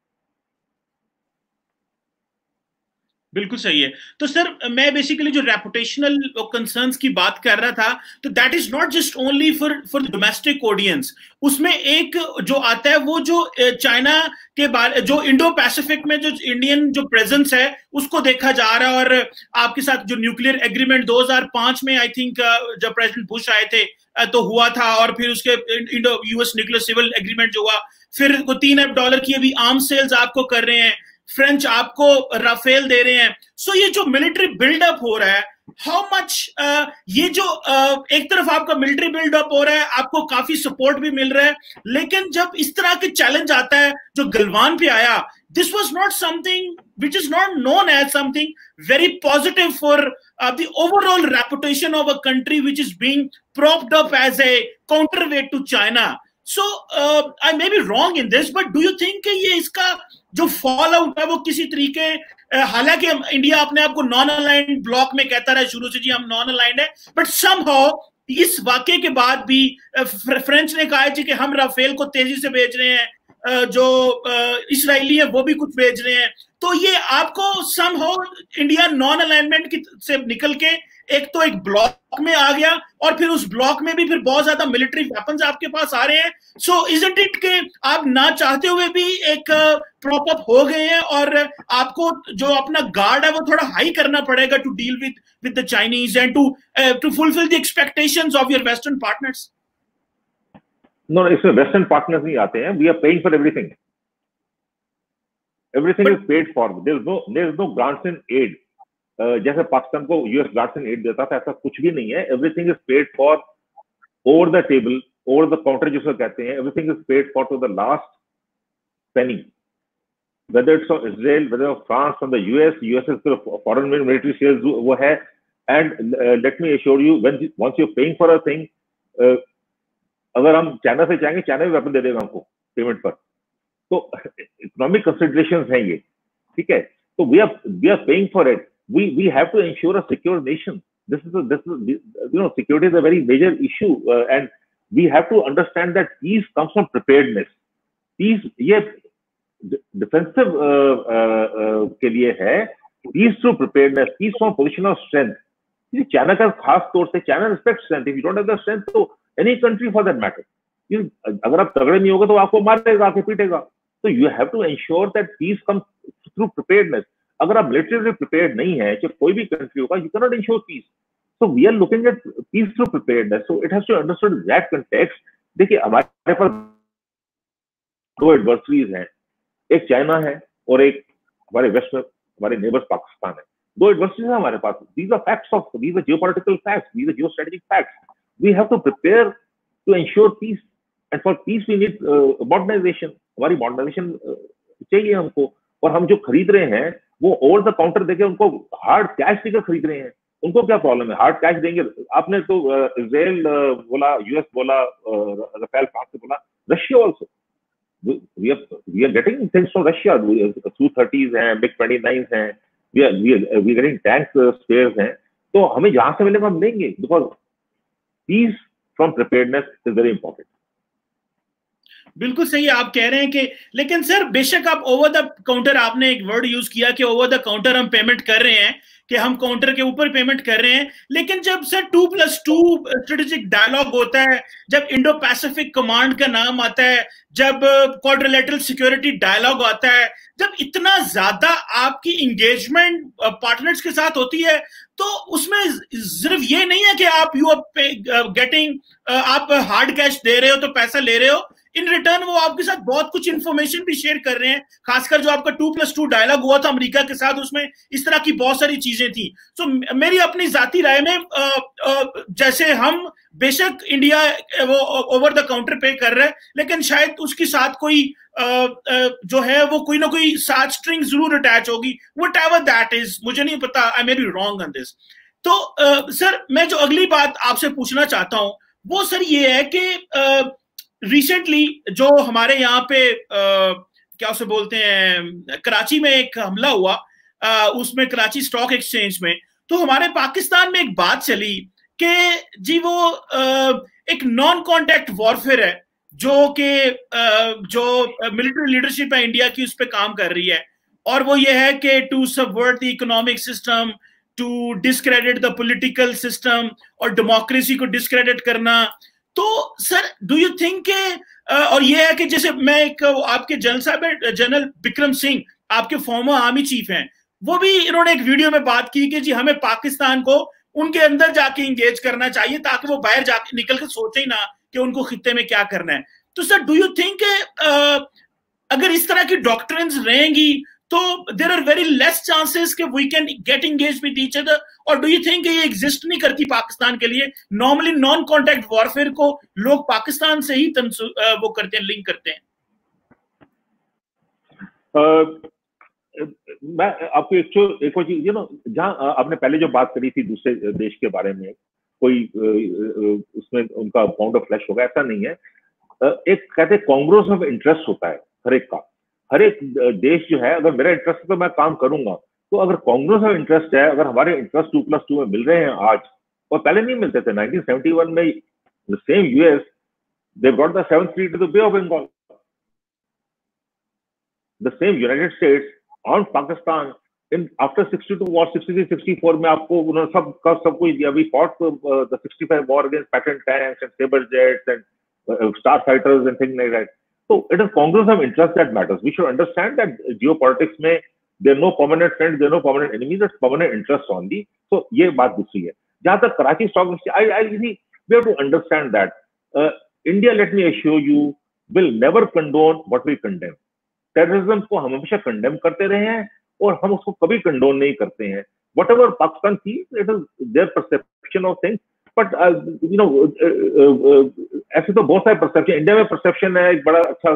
बिल्कुल सही है. तो सर, मैं बेसिकली जो रेपुटेशनल कंसर्न्स की बात कर रहा था, तो that is not just only for domestic audience. उसमें एक जो आता है वो जो चाइना के बारे, जो इंडो पैसिफिक में जो इंडियन जो प्रेजेंस है उसको देखा जा रहा है. और आपके साथ जो न्यूक्लियर एग्रीमेंट 2005 में आई थिंक जब प्रेसिडेंट बुश आए थे तो हुआ था, और फिर उसके Indo US nuclear civil agreement जो हुआ, फिर वो $3 अरब की अभी आर्म सेल्स आपको कर रहे हैं, फ्रेंच आपको राफेल दे रहे हैं. सो ये जो मिलिट्री बिल्डअप हो रहा है, हाउ मच ये जो एक तरफ आपका मिलिट्री बिल्डअप हो रहा है, आपको काफी सपोर्ट भी मिल रहा है, लेकिन जब इस तरह के चैलेंज आता है जो गलवान पे आया, this was not something which is not known as something very positive for the overall reputation of a country which is being propped up as a counterweight to China. So I may be wrong in this, but do you think कि ये इसका जो fall out है वो किसी तरीके, हालांकि India अपने आप को नॉन अलाइंड ब्लॉक में कहता रहा शुरू से, जी हम नॉन अलाइंड है, बट समहाउ इस वाकये के बाद भी फ्रेंच ने कहा है कि हम राफेल को तेजी से बेच रहे हैं, जो इसराइली है वो भी कुछ बेच रहे हैं. तो ये आपको समहाउ इंडिया नॉन अलाइनमेंट से निकल के एक ब्लॉक में आ गया, और फिर उस ब्लॉक में भी फिर बहुत ज्यादा मिलिट्री वेपन्स आपके पास आ रहे हैं. सो इजंट इट के आप ना चाहते हुए भी एक प्रॉप अप हो गए हैं, और आपको जो अपना गार्ड है वो थोड़ा हाई करना पड़ेगा to deal with the Chinese and to fulfil the expectations of your western partners. No, इसमें वेस्टर्न पार्टनर्स नहीं आते हैं. We are paying for everything. Everything is paid for. There is no grants in aid. जैसे पाकिस्तान को US grants in add देता था, ऐसा कुछ भी नहीं है. Everything is paid for over the table, over the counter जिसको कहते हैं. Everything is paid for to the last penny, whether it's from Israel, whether it's France, from the US is foreign military sales वो है. And let me assure you, once you're paying for a thing, अगर हम China से चाहेंगे, China भी weapon दे देगा हमको payment पर. तो इकोनॉमिक कंसिडरेशंस हैं ये, ठीक है. तो we are paying for it. We have to ensure a secure nation. This is security is a very major issue, and we have to understand that peace comes from preparedness. Peace ये defensive के लिए है. Peace through preparedness, peace from position of strength. China का खास तौर से, China respect strength. If you don't have the strength, तो any country for that matter, अगर आप तगड़े नहीं होगे तो आपको मारेगा, आके पीटेगा. तो you have to ensure that peace comes through preparedness. अगर आप मिलिटरी प्रिपेयर्ड नहीं है, चाहे कोई भी कंट्री होगा, you can not ensure peace. So we are looking at peace through preparedness. So it has to understand that context. देखिए, हमारे पास 2 एडवर्सरीज हैं, एक चाइना है और एक हमारे वेस्ट में हमारे नेबर्स पाकिस्तान है. 2 एडवर्सरीज हैं हमारे पास. These are facts of, these are geopolitical facts, these are geostrategic facts. We have to prepare to ensure peace, and for peace we need modernization. हमारी modernization चाहिए हमको. और हम जो खरीद रहे हैं वो ओवर द काउंटर देके उनको हार्ड कैश देकर खरीद रहे हैं. उनको क्या प्रॉब्लम है? हार्ड कैश देंगे. आपने तो इजराइल बोला, यूएस बोला, राफेल फ्रांस से बोला, Russia also. We are getting things from Russia. Su-30s हैं, MiG-29s हैं, we are getting tank spares हैं. तो हमें जहां से मिलेगा हम लेंगे, because peace from preparedness is very important. बिल्कुल सही आप कह रहे हैं कि, लेकिन सर बेशक आप ओवर द काउंटर, आपने एक वर्ड यूज किया कि ओवर द काउंटर हम पेमेंट कर रहे हैं, कि हम काउंटर के ऊपर पेमेंट कर रहे हैं, लेकिन जब सर 2+2 स्ट्रेटेजिक डायलॉग होता है, जब इंडो पैसिफिक कमांड का नाम आता है, जब क्वाड्रिलेटरल सिक्योरिटी डायलॉग आता है, जब इतना ज्यादा आपकी इंगेजमेंट पार्टनर्स के साथ होती है, तो उसमें सिर्फ ये नहीं है कि आप यू आर गेटिंग, आप हार्ड कैश दे रहे हो तो पैसा ले रहे हो, इन रिटर्न वो आपके साथ बहुत कुछ इंफॉर्मेशन भी शेयर कर रहे हैं, खासकर जो आपका 2+2 डायलॉग हुआ था अमेरिका के साथ, उसमें इस तरह की बहुत सारी चीजें थी। सो मेरी अपनी जाती राय में जैसे हम बेशक इंडिया वो ओवर द काउंटर पे कर रहा है, लेकिन शायद उसके साथ कोई जो है वो कोई ना कोई साथ स्ट्रिंग जरूर अटैच होगी, व्हाटएवर दैट इज, मुझे नहीं पता, I may be wrong on this. तो सर मैं जो अगली बात आपसे पूछना चाहता हूं वो सर ये है कि रिसेंटली जो हमारे यहाँ पे क्या उसे बोलते हैं, कराची में एक हमला हुआ, उसमें कराची स्टॉक एक्सचेंज में, तो हमारे पाकिस्तान में एक बात चली कि जी वो एक नॉन कॉन्टैक्ट वॉरफेयर है जो कि जो मिलिट्री लीडरशिप है इंडिया की उस पर काम कर रही है, और वो ये है कि to subvert the economic system, to discredit the political system और डेमोक्रेसी को डिस्क्रेडिट करना। तो सर डू यू थिंक और ये है कि जैसे मैं एक आपके जनरल साहब जनरल विक्रम सिंह आपके फॉर्मर आर्मी चीफ हैं, वो भी इन्होंने एक वीडियो में बात की कि जी हमें पाकिस्तान को उनके अंदर जाके इंगेज करना चाहिए ताकि वो बाहर जाके निकल कर सोचे ही ना कि उनको खित्ते में क्या करना है। तो सर डू यू थिंक अगर इस तरह की डॉक्ट्रिन्स रहेंगी तो there are very less chances कि we can get engage with each other, और डू यू थिंक ये एग्जिस्ट नहीं करती पाकिस्तान के लिए? नॉर्मली नॉन कॉन्टैक्ट वॉरफेयर को लोग पाकिस्तान से ही वो करते हैं, लिंक करते हैं। मैं आपको एक और चीज, जहां आपने पहले जो बात करी थी दूसरे देश के बारे में, कोई उसमें उनका पाउंड ऑफ फ्लैश होगा, ऐसा नहीं है। एक कहते हैं कांग्रेस ऑफ इंटरेस्ट होता है हर एक का, हर एक देश जो है, अगर मेरा इंटरेस्ट है तो मैं काम करूंगा, तो अगर कांग्रेस ऑफ इंटरेस्ट है, अगर हमारे इंटरेस्ट 2+2 में मिल रहे हैं आज और पहले नहीं मिलते थे, 1971 में the same US they got the 7th fleet to the Bay of Bengal, the same United States on Pakistan in after 62 war, 63-64 में आपको उन्होंने सब कुछ दिया। We fought the 65 war against pattern tanks and saber jets and star fighters and things like that. So it is Congress of interest that matters. We should understand that geopolitics में there are no permanent friends, there are no permanent enemies, there's permanent interest only. So ये बात दूसरी है। जहाँ तक Karachi stock exchange, I think we have to understand that India, let me assure you, will never condone what we condemn. Terrorism को हम हमेशा condemn करते रहे हैं और हम उसको कभी कंडोन नहीं करते हैं। Whatever Pakistan sees, it is their perception of things. But ऐसे तो बहुत सारे परसेप्शन इंडिया में परसेप्शन है। एक बड़ा अच्छा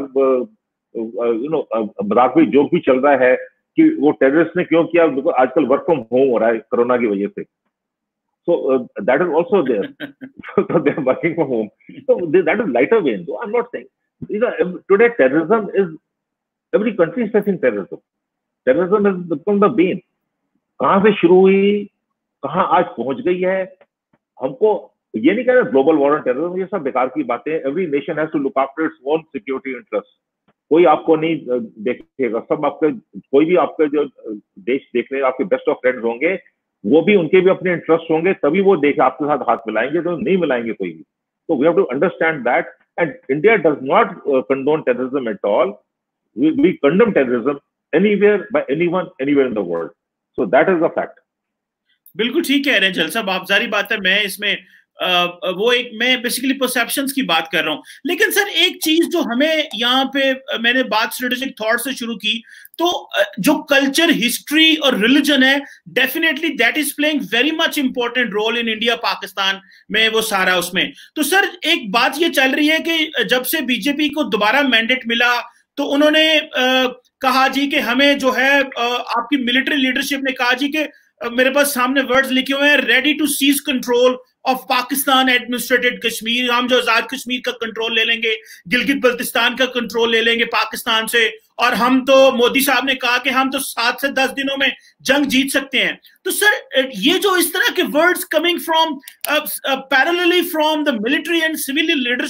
मजाक भी जोक भी चल रहा है कि वो टेररिस्ट ने क्यों किया, बिकॉज आजकल वर्क फ्रॉम होम हो रहा है कोरोना की वजह से। So that is also there. So they are working from home. So that is lighter vein. So I'm not saying today terrorism is every country is facing terrorism. Terrorism has become the bane. कहाँ से शुरू हुई, कहाँ आज पहुंच गई है, हमको ये नहीं कहना ग्लोबल वॉर ऑन टेररिज्म, ये सब बेकार की बातें। Every nation has to look after its own security interest. कोई आपको नहीं देखेगा, सब आपके, कोई भी आपके जो देश देखने आपके बेस्ट ऑफ फ्रेंड्स होंगे, वो भी उनके भी अपने इंटरेस्ट होंगे, तभी वो देख आपके साथ हाथ मिलाएंगे, तो नहीं मिलाएंगे कोई भी। तो we have to understand that, and India does not condone terrorism at all. We condemn terrorism anywhere by anyone anywhere in the world. So that is the fact. बिल्कुल ठीक कह रहे हैं जल साहब आप, जारी बात है। मैं इसमें वो एक मैं बेसिकली परसेप्शंस की बात कर रहा हूं। लेकिन सर एक चीज जो हमें यहाँ पे, मैंने बात स्ट्रेटेजिक थॉट से शुरू की, तो जो कल्चर, हिस्ट्री और रिलीजन है, definitely that is playing very much important role in India Pakistan में, वो सारा उसमें। तो सर एक बात ये चल रही है कि जब से बीजेपी को दोबारा मैंडेट मिला तो उन्होंने कहा जी कि हमें जो है आपकी मिलिट्री लीडरशिप ने कहा जी कि मेरे पास सामने वर्ड्स लिखे हुए हैं, ready to seize control of Pakistan administrated Kashmir. हम जो आजाद कश्मीर का कंट्रोल ले लेंगे, गिलगित बल्तिस्तान का कंट्रोल ले लेंगे पाकिस्तान से, और हम तो, मोदी साहब ने कहा कि हम तो 7 से 10 दिनों में जंग जीत सकते हैं। तो सर ये जो इस तरह के words coming from parallelly from the military and civil leadership,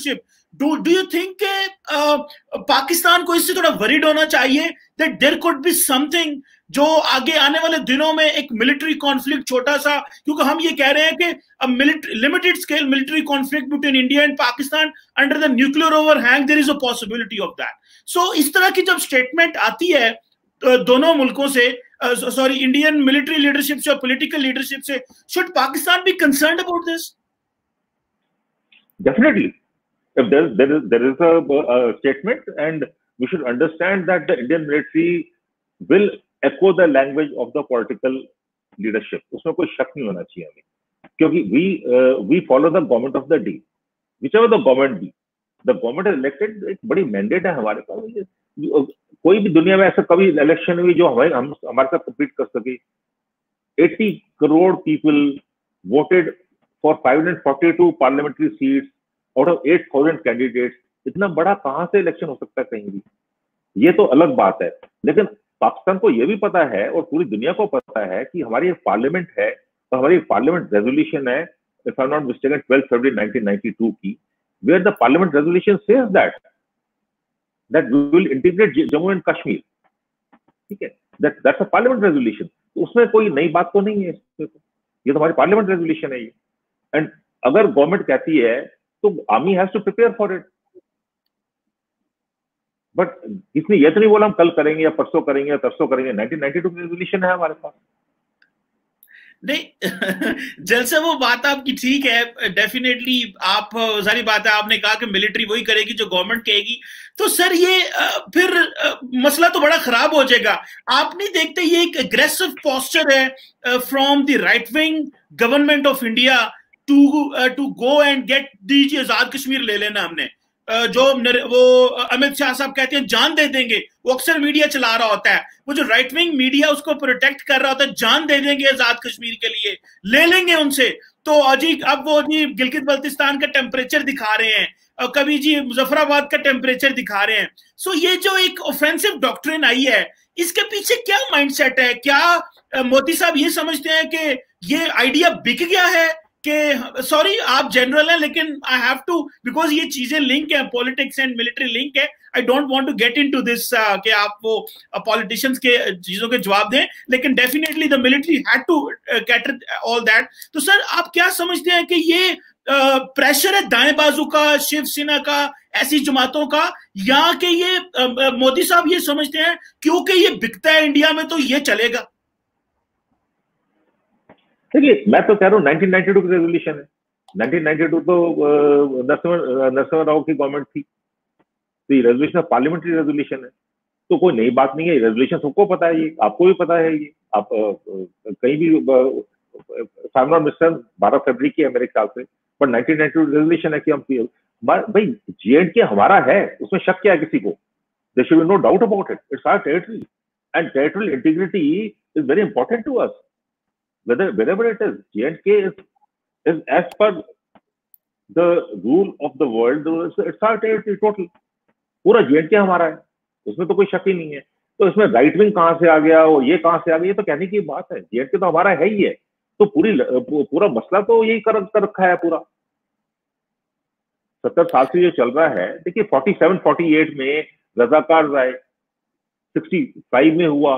do you think Pakistan को इससे थोड़ा वरीड होना चाहिए that there could be something जो आगे आने वाले दिनों में एक मिलिट्री कॉन्फ्लिक्ट छोटा सा, क्योंकि हम ये कह रहे हैं कि limited scale military conflict between India and Pakistan under the nuclear overhang, there is a possibility of that. So इस तरह की जब स्टेटमेंट आती है दोनों मुल्कों से, सॉरी इंडियन मिलिट्री लीडरशिप से और पॉलिटिकल लीडरशिप से, should Pakistan be concerned about this? Definitely. If there is a statement, and we should understand that the Indian military will echo the language of the political leadership. उसमें कोई शक नहीं होना चाहिए हमें, क्योंकि we follow the government of the day, whichever the government be. The government is elected, एक बड़ी mandate है हमारे पास. कोई भी दुनिया में ऐसा कभी इलेक्शन हुई जो हमारे साथ कम्पीट कर सके. 80 crore people voted for 542 parliamentary seats out of 8,000 candidates. इतना बड़ा कहां से इलेक्शन हो सकता है कहीं भी? ये तो अलग बात है. लेकिन पाकिस्तान को यह भी पता है और पूरी दुनिया को पता है कि हमारी एक पार्लियामेंट है और हमारी पार्लियामेंट रेजोल्यूशन है, if I am not mistaken 12 फरवरी 1992 की, where the parliament resolution says that we will integrate Jammu and Kashmir. ठीक है, दैट्स अ पार्लियामेंट रेजोल्यूशन. उसमें कोई नई बात तो नहीं है. ये तो हमारी पार्लियामेंट रेजोल्यूशन है ये. एंड अगर गवर्नमेंट कहती है तो army has to prepare for it. But इसने ये तो नहीं बोला हम कल करेंगे या परसों करेंगे या तरसों करेंगे. 1992 की रेजोल्यूशन है हमारे पास. नहीं जैसे वो बात आपकी ठीक है, डेफिनेटली आप, सारी बात है, आपने कहा कि मिलिट्री वही करेगी जो गवर्नमेंट कहेगी. तो सर ये फिर मसला तो बड़ा खराब हो जाएगा. आप नहीं देखते ये एक एग्रेसिव पोस्चर है from the right wing government of India to go and get दीजिए आजाद कश्मीर ले लेना हमने. जो वो अमित शाह साहब कहते हैं जान दे देंगे, वो अक्सर मीडिया चला रहा होता है, वो जो राइट विंग मीडिया उसको प्रोटेक्ट कर रहा होता है, जान दे देंगे आजाद कश्मीर के लिए, ले लेंगे उनसे. तो अजी अब वो जी गिलगित बल्तिस्तान का टेम्परेचर दिखा रहे हैं, कभी जी मुजफ्फराबाद का टेम्परेचर दिखा रहे हैं. सो ये जो एक ऑफेंसिव डॉक्ट्रिन आई है, इसके पीछे क्या माइंडसेट है? क्या मोदी साहब ये समझते हैं कि ये आइडिया बिक गया है? कि सॉरी आप जनरल हैं लेकिन आई हैव टू, बिकॉज ये चीजें लिंक है, पॉलिटिक्स एंड मिलिट्री लिंक है. I don't want to get into this कि आप वो पॉलिटिशियंस के चीजों के जवाब दें, लेकिन definitely the military had to cater all that. तो सर आप क्या समझते हैं कि ये प्रेशर है दाएं बाजू का, शिवसेना का, ऐसी जमातों का, या कि ये मोदी साहब ये समझते हैं क्योंकि ये बिकता है इंडिया में तो ये चलेगा? देखिए मैं तो कह रहा हूँ 1992 की रेजोल्यूशन है. 1992 तो नरसिम्हा राव की गवर्नमेंट थी, तो ये रेजोल्यूशन पार्लियामेंट्री रेजोल्यूशन है, तो कोई नई बात नहीं है. रेजोल्यूशन सबको पता है, ये आपको भी पता है. ये आप कहीं भी 12 फरवरी की है मेरे ख्याल से, पर 1992 रेजोल्यूशन है कि हम भाई J&K हमारा है, उसमें शक क्या है किसी को? There should be no doubt about it. It's our territory and territorial integrity is very important to us. Wherever it is, J&K is as per the rule of the world. It's our territory total. पूरा J&K हमारा है, उसमें तो कोई शक ही नहीं है. तो इसमें राइट विंग कहां से आ गया और ये कहां से आ गया, ये तो कहने की बात है. J&K तो हमारा है ही है. तो पूरा मसला तो यही कर रखा है पूरा 70 साल से जो चल रहा है. देखिए 47-48 में रजाकार आए, 65 में हुआ,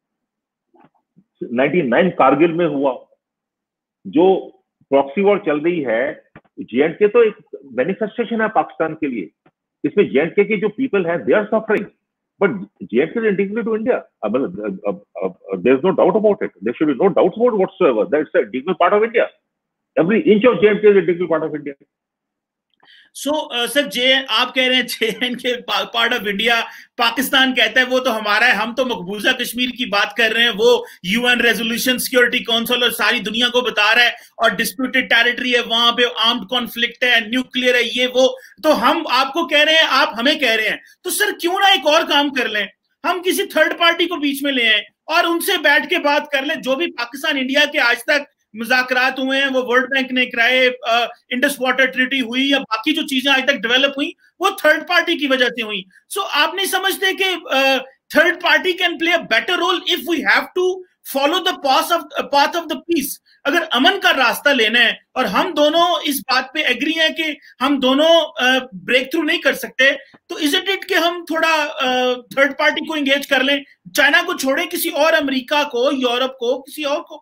99 कारगिल में हुआ. जो प्रॉक्सी वॉर चल रही है, J&K तो एक मैनिफेस्टेशन है पाकिस्तान के लिए. इसमें J&K के जो पीपल हैं, they are suffering, but J&K is integral to India. There is no doubt about it. There should be no doubts about whatsoever. That's an integral part of India. Every inch of J&K is an integral part of India. So sir आप कह रहे हैं J&K part of India, Pakistan कहता है वो तो हमारा है. हम तो मकबूजा कश्मीर की बात कर रहे हैं, वो UN रेजोल्यूशन सिक्योरिटी काउंसिल और सारी दुनिया को बता रहा है, और डिस्प्यूटेड टेरिटरी है, वहां पे आर्म्ड कॉन्फ्लिक्ट है, न्यूक्लियर है, ये वो. तो हम आपको कह रहे हैं, आप हमें कह रहे हैं. तो सर क्यों ना एक और काम कर लें, हम किसी थर्ड पार्टी को बीच में ले आए और उनसे बैठ के बात कर लें. जो भी पाकिस्तान इंडिया के आज तक मुज़ाकरात हुए हैं, वो वर्ल्ड बैंक ने कराए, इंडस वाटर ट्रीटी हुई, या बाकी जो चीजें आज तक डेवलप हुई, वो थर्ड पार्टी की वजह से हुई. सो आप नहीं समझते कि third party can play a better role if we have to follow the path of the peace? अगर अमन का रास्ता लेना है और हम दोनों इस बात पे एग्री हैं कि हम दोनों ब्रेक थ्रू नहीं कर सकते, तो इज इट कि हम थोड़ा थर्ड पार्टी को एंगेज कर लें, चाइना को छोड़े, किसी और, अमेरिका को, यूरोप को, किसी और को?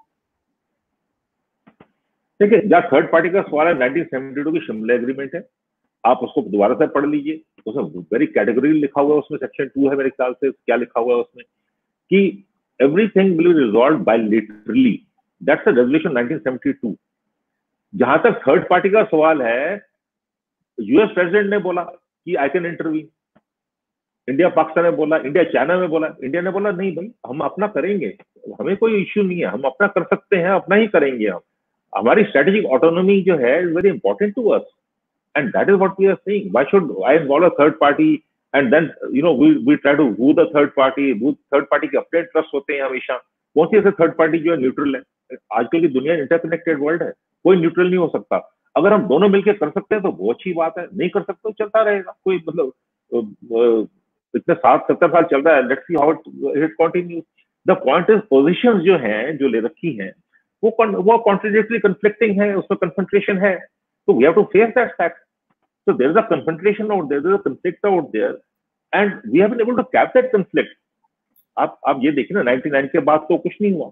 देखिए, जहाँ थर्ड पार्टी का सवाल है, 1972 की शिमला एग्रीमेंट है, आप उसको दोबारा से पढ़ लीजिए, उसमें वेरी कैटेगरी लिखा हुआ है, उसमें सेक्शन 2 है मेरे ख्याल से, क्या लिखा हुआ है उसमें कि everything will be resolved bilaterally, that's the resolution 1972। जहां तक थर्ड पार्टी का सवाल है, यूएस प्रेसिडेंट ने बोला कि I can intervene, India Pakistan ने बोला, इंडिया चाइना में बोला, इंडिया ने बोला नहीं भाई हम अपना करेंगे, हमें कोई इश्यू नहीं है, हम अपना कर सकते हैं, अपना ही करेंगे हम, हमारी स्ट्रेटेजिक ऑटोनॉमी जो है is very important to us, and that is what we are saying. Why should I involve a third party and then we try to woo the third party? Third party के अपने trust होते हैं हमेशा, कौन सी ऐसे third party जो है neutral है? आजकल की दुनिया इंटरकनेक्टेड वर्ल्ड है, कोई न्यूट्रल नहीं हो सकता। अगर हम दोनों मिलकर कर सकते हैं तो बहुत अच्छी बात है, नहीं कर सकते तो चलता रहेगा, कोई मतलब इतने 60-70 साल चल रहा है, let's see how it continues. The point is positions जो हैं, जो ले रखी हैं, वो कॉन्ट्रडिक्टरी, कंफ्लिक्टिंग है, उसमें कंसंट्रेशन है, so we have to face that fact. So there is a confrontation out there, there is a conflict out there, and we have been able to cap that conflict. आप ये देखिए ना, 99 के बाद तो कुछ नहीं हुआ।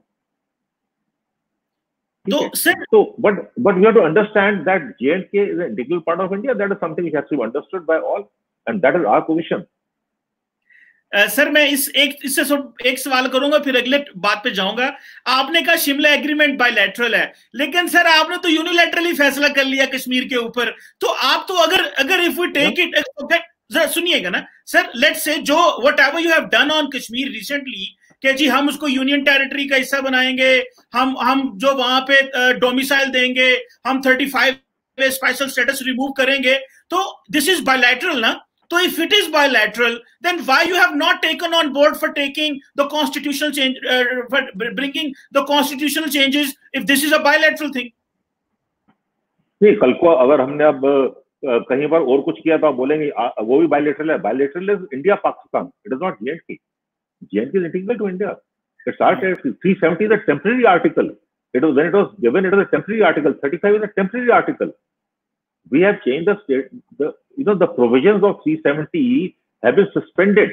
So but we have to understand that J&K is an integral part of India. That is something which has to be understood by all, and that is our position. Sir मैं इससे एक सवाल करूंगा, फिर अगले बात पे जाऊंगा। आपने कहा शिमला एग्रीमेंट बायलैटरल है, लेकिन सर आपने तो यूनिलैटरली फैसला कर लिया कश्मीर के ऊपर, तो आप तो अगर इफ वी टेक इट, जरा सुनिएगा ना सर, लेट्स से जो whatever you have done on Kashmir recently, कि जी हम उसको यूनियन टेरिटरी का हिस्सा बनाएंगे, हम जो वहां पे डोमिसाइल देंगे, हम 35 स्पेशल स्टेटस रिमूव करेंगे, तो दिस इज बायलैटरल ना? So if it is bilateral, then why you have not taken on board for taking the constitutional change, for bringing the constitutional changes, if this is a bilateral thing? नहीं, कल को अगर हमने अब कहीं पर और कुछ किया तो आप बोलेंगे वो भी बायलैटरल है। Bilateral is India Pakistan, it is not J&K. J&K is integral to India. It's our territory. 370 is a temporary article. When it was given, it was a temporary article. 35 is a temporary article. We have changed the state. The provisions of 370 have been suspended.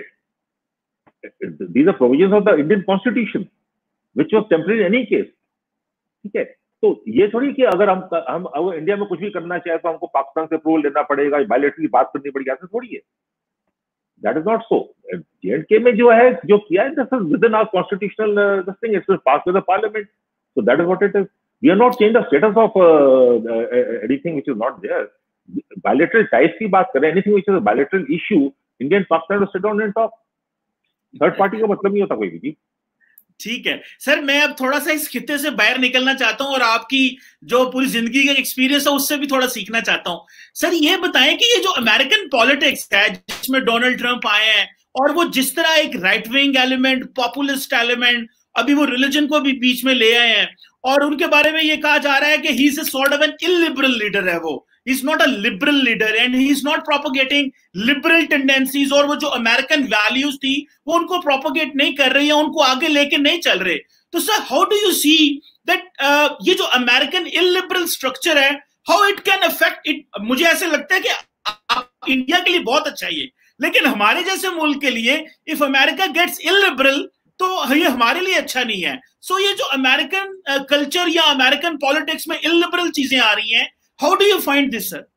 These are provisions of the Indian Constitution, which was temporary in any case. ठीक है, तो ये थोड़ी कि अगर हम India में कुछ भी करना चाहे तो हमको पाकिस्तान से अप्रूवल लेना पड़ेगा, बायलैटरली बात करनी पड़ेगी, ऐसा थोड़ी है। That is not so. J&K में जो है, जो किया है, this is within our constitutional this thing. It's passed with the parliament. So that is what it is. We have not changed the status of anything which is not there. Bilateral ties की बात करें, anything which is a bilateral issue, India and Pakistan will sit down and talk. Third party का मतलब नहीं होता कोई भी। ठीक है सर, मैं अब थोड़ा सा इस खित्ते से बाहर निकलना चाहता हूं और आपकी जो पूरी जिंदगी का एक्सपीरियंस है उससे भी थोड़ा सीखना चाहता हूं। सर ये बताएं कि ये जो अमेरिकन पॉलिटिक्स है, जिसमें डोनाल्ड ट्रंप आए हैं, और वो जिस तरह एक right wing element, populist element, अभी वो रिलीजन को भी बीच में ले आए हैं, और उनके बारे में ये कहा जा रहा है कि he is a sort of an illiberal leader है, वो is not a liberal leader and he is not propagating liberal tendencies, और वो जो अमेरिकन वैल्यूज थी वो उनको प्रोपोगेट नहीं कर रही है, उनको आगे लेके नहीं चल रहे। तो sir how do you see that ये जो अमेरिकन इलिबरल स्ट्रक्चर है, how it can affect it? मुझे ऐसे लगता है कि इंडिया के लिए बहुत अच्छा है, लेकिन हमारे जैसे मुल्क के लिए इफ अमेरिका गेट्स इलिबरल तो ये हमारे लिए अच्छा नहीं है। सो ये जो अमेरिकन कल्चर या अमेरिकन पॉलिटिक्स में इलिबरल चीजें आ रही हैं, how do you find this sir?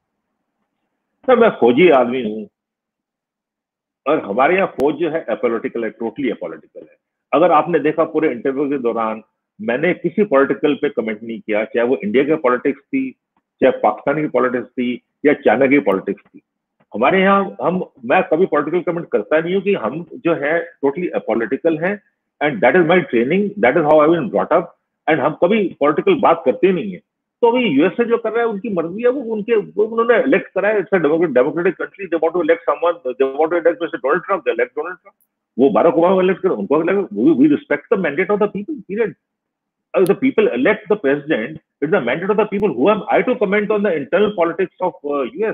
Sir मैं फौजी आदमी हूं और हमारे यहाँ फौज जो है अपोलिटिकल है, टोटली अपोलिटिकल है। अगर आपने देखा पूरे इंटरव्यू के दौरान मैंने किसी पॉलिटिकल पे कमेंट नहीं किया, चाहे वो इंडिया की पॉलिटिक्स थी, चाहे पाकिस्तान की पॉलिटिक्स थी, या चाइना की पॉलिटिक्स थी। हमारे यहाँ मैं कभी पॉलिटिकल कमेंट करता नहीं हूँ कि हम जो है टोटली अपोलिटिकल हैं, and that is my training, that is how I been brought up, and हम कभी पॉलिटिकल बात करते नहीं है। तो अभी यूएसए जो कर रहा है उनकी मर्जी है, वो उन्होंने इलेक्ट करा है, it's a democratic country, they want to elect someone, they want to elect mister Donald Trump, they elect Donald Trump, वो बाराक ओबामा इलेक्ट कर, उनको we respect the mandate of the people, period. The people elect the president, it's the mandate of the people. Who am I to comment on the internal politics of US?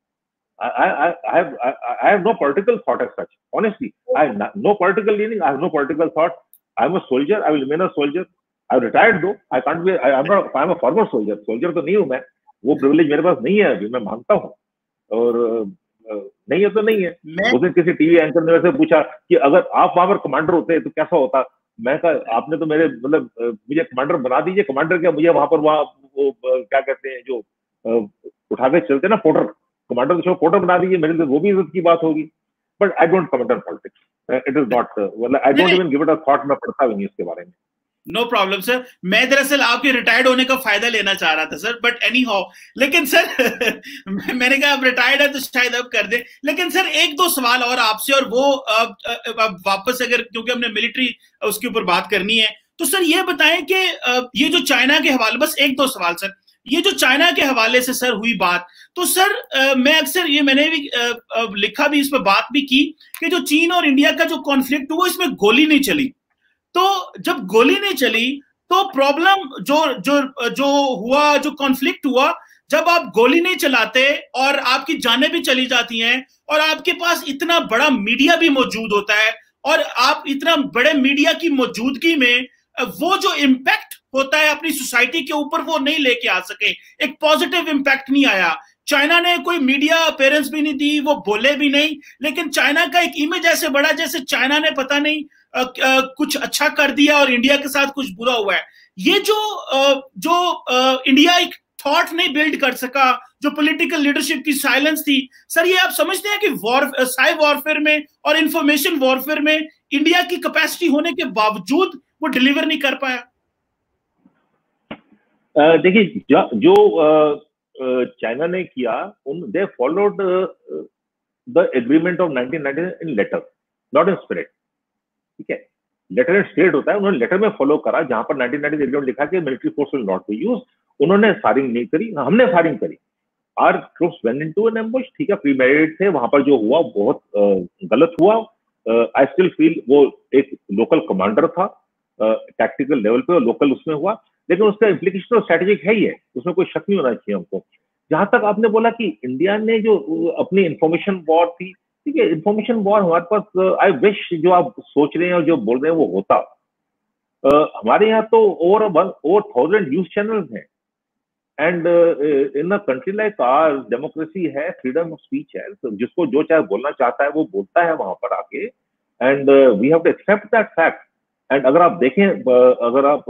I have no political thought as such. Honestly, I have no political leaning. I have no political thought. I'm a soldier. I will remain a soldier. I retired though, I can't be, I am not, I am a former soldier, soldier तो नहीं हूं मैं, वो privilege मेरे पास नहीं है अभी, मैं मानता हूँ। और नहीं है तो नहीं है। उस दिन किसी टीवी एंकर ने वैसे पूछा कि अगर आप वहां पर कमांडर होते तो कैसा होता, मैं कहा आपने तो मेरे मतलब मुझे कमांडर बना दीजिए, कमांडर क्या, मुझे वहां पर वहाँ वो क्या कहते हैं जो उठा के चलते ना पोर्टर, कमांडर तो पोर्टर बना दीजिए, मेरे लिए वो भी इज्जत की बात होगी। But I don't comment on politics, it is not, मतलब I don't even give it a thought, मैं पढ़ता भी नहीं इसके बारे में। नो प्रॉब्लम सर, मैं दरअसल आपके रिटायर्ड होने का फायदा लेना चाह रहा था सर, बट एनी हाउ, लेकिन सर मैंने कहा आप रिटायर्ड है तो शायद अब कर दे। लेकिन सर एक दो सवाल और आपसे, और वो वापस अगर, क्योंकि हमने मिलिट्री उसके ऊपर बात करनी है, तो सर ये बताएं कि ये जो चाइना के हवाले, बस एक दो सवाल सर, ये जो चाइना के हवाले से सर हुई बात, तो सर मैं अक्सर ये, मैंने भी लिखा भी, इस पर बात भी की कि जो चीन और इंडिया का जो कॉन्फ्लिक्ट हुआ इसमें गोली नहीं चली। तो जब गोली नहीं चली तो प्रॉब्लम जो जो जो हुआ, जो कॉन्फ्लिक्ट हुआ, जब आप गोली नहीं चलाते और आपकी जानें भी चली जाती हैं और आपके पास इतना बड़ा मीडिया भी मौजूद होता है, और आप इतना बड़े मीडिया की मौजूदगी में वो जो इम्पैक्ट होता है अपनी सोसाइटी के ऊपर वो नहीं लेके आ सके, एक पॉजिटिव इम्पैक्ट नहीं आया। चाइना ने कोई मीडिया अपीयरेंस भी नहीं दी, वो बोले भी नहीं, लेकिन चाइना का एक इमेज ऐसे बड़ा जैसे चाइना ने पता नहीं कुछ अच्छा कर दिया और इंडिया के साथ कुछ बुरा हुआ है। ये जो इंडिया एक थॉट नहीं बिल्ड कर सका, जो पॉलिटिकल लीडरशिप की साइलेंस थी, सर ये आप समझते हैं कि साइबर वॉरफेयर में और इंफॉर्मेशन वॉरफेयर में इंडिया की कैपेसिटी होने के बावजूद वो डिलीवर नहीं कर पाया? देखिए जो चाइना ने किया, they followed the agreement of 1990 in letter, not in spirit. ठीक है, लेटर एंड स्पिरिट होता है, उन्होंने लेटर में फॉलो करा, जहां पर 1990 एग्रीमेंट लिखा कि military force will not be used. उन्होंने फायरिंग नहीं करी, हमने फायरिंग करी। Our troops went into an ambush, ठीक है, प्रीमेडिटेड थे, वहां पर जो हुआ बहुत गलत हुआ। आई स्टिल फील वो एक लोकल कमांडर था, टैक्टिकल लेवल पे लोकल उसमें हुआ, लेकिन उसका इम्प्लीकेशन तो स्ट्रेटेजिक है ही है, उसमें कोई शक नहीं होना चाहिए हमको। जहां तक आपने बोला कि इंडिया ने जो अपनी इंफॉर्मेशन वॉर थी, ठीक है, इंफॉर्मेशन वॉर हमारे पास, आई विश जो आप सोच रहे हैं और जो बोल रहे हैं वो होता। हमारे यहाँ तो ओवर 1000 न्यूज चैनल्स हैं, and in a country like our democracy है, फ्रीडम ऑफ स्पीच है, तो जिसको जो चाहे बोलना चाहता है वो बोलता है वहां पर आके, and we have to accept that fact. And अगर आप देखें, अगर आप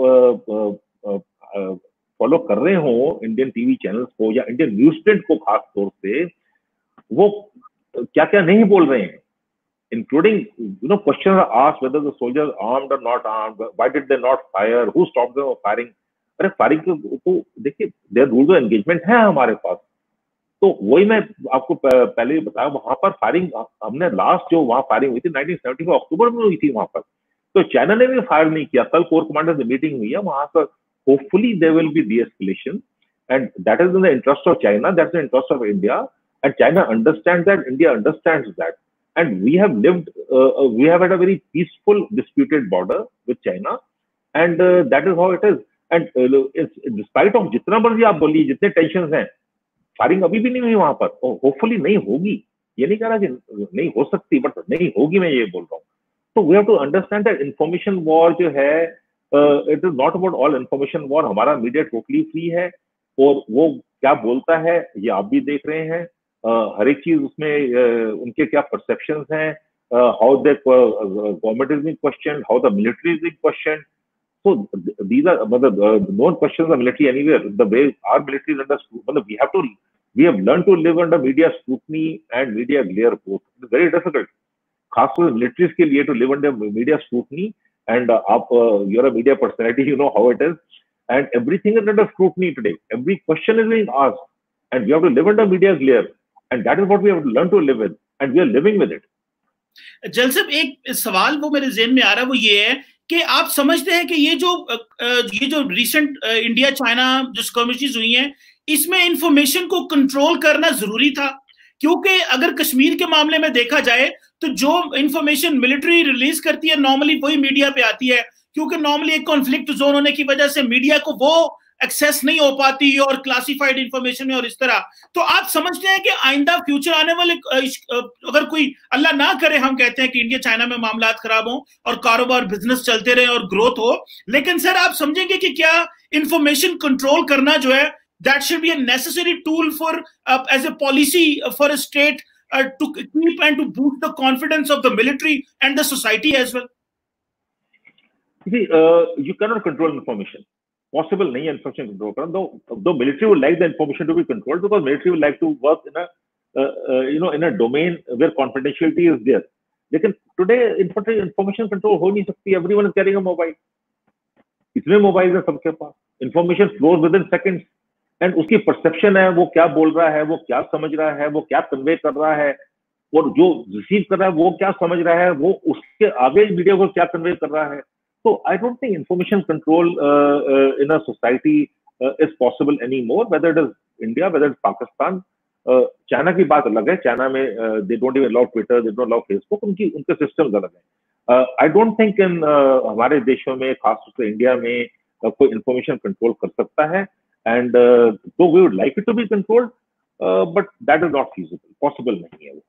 फॉलो कर रहे हो इंडियन टीवी चैनल्स को या इंडियन न्यूज प्रिंट को खास तौर से, वो क्या क्या नहीं बोल रहे हैं, including questions are asked whether the soldiers armed or not armed, why did they not fire, who stopped them from firing। अरे फायरिंग तो देखिए, देयर रूल्स ऑफ एंगेजमेंट है हमारे पास। तो वही मैं आपको पहले ही बताया, वहां पर फायरिंग, हमने लास्ट जो वहां फायरिंग हुई थी 1974 अक्टूबर में हुई थी वहां पर, तो चाइना ने भी फायर नहीं किया। कल कोर कमांडर की मीटिंग हुई है वहां पर, hopefully there will be de-escalation, and that is in the interest of China, that's the interest of India, and China understands that, India understands that, and we have lived, we have had a very peaceful disputed border with China, and that is how it is। and despite of जितना मर्जी आप बोलिए, जितने tension हैं, firing अभी भी नहीं हुई वहां पर, होपफुली नहीं होगी, ये नहीं कह रहा कि नहीं हो सकती, बट नहीं होगी, मैं ये बोल रहा हूँ। तो we have to understand that information war जो है, it is not about all information war. हमारा मीडिया टोटली फ्री है, और वो क्या बोलता है ये आप भी देख रहे हैं, हर एक चीज उसमें उनके क्या परसेप्शंस हैं, how the government is being question, how the military is being question. So these are, no one questions the military anywhere. The way our military is under, we have learned to live under media scrutiny and media glare both. It is very difficult, खासकर militaries के लिए, to live under media scrutiny, and you're a media personality, you know how it is, and everything is under scrutiny today. Every question is being asked, and we have to live under media glare, and that is what we have to learn to live with, and we are living with it. जल साहब, एक सवाल वो मेरे ज़हन में आ रहा है, वो ये है कि आप समझते हैं कि ये जो रिसेंट इंडिया चाइना जो स्कर्मिशेस हुई हैं, इसमें इंफॉर्मेशन को कंट्रोल करना जरूरी था? क्योंकि अगर कश्मीर के मामले में देखा जाए तो जो इंफॉर्मेशन मिलिट्री रिलीज करती है नॉर्मली वही मीडिया पे आती है, क्योंकि नॉर्मली एक कॉन्फ्लिक्ट जोन होने की वजह से मीडिया को वो एक्सेस नहीं हो पाती और क्लासिफाइड इंफॉर्मेशन में और इस तरह। तो आप समझते हैं कि आइंदा फ्यूचर आने वाले अगर कोई अल्लाह ना करे, हम कहते हैं कि इंडिया चाइना में मामलात खराब हो और कारोबार बिजनेस चलते रहे और ग्रोथ हो, लेकिन सर आप समझेंगे कि क्या इंफॉर्मेशन कंट्रोल करना जो है that should be a necessary tool for as a policy for a state to keep and to boost the confidence of the military and the society as well? See, you cannot control information. Possible nahi hai information control karna. Though military would like the information to be controlled, because military would like to work in a in a domain where confidentiality is there. लेकिन today information control हो नहीं सकती. Everyone is carrying a mobile. इतने mobile है सबके पास. Information flows within seconds. And उसकी perception है, वो क्या बोल रहा है, वो क्या समझ रहा है, वो क्या कन्वे कर रहा है, और जो रिसीव कर रहा है वो क्या समझ रहा है, वो उसके आगे वीडियो को क्या कन्वे कर रहा है. तो I don't think information control in a society is possible any more, whether it is India, whether it Pakistan. China की बात अलग है. चाइना में they don't even allow Twitter, they don't allow Facebook. उनके सिस्टम्स अलग है. आई डोंट थिंक इन हमारे देशों में, खासतौर से इंडिया में, कोई इंफॉर्मेशन कंट्रोल कर सकता है. And so we would like it to be controlled, but that is not feasible, possible नहीं है वो.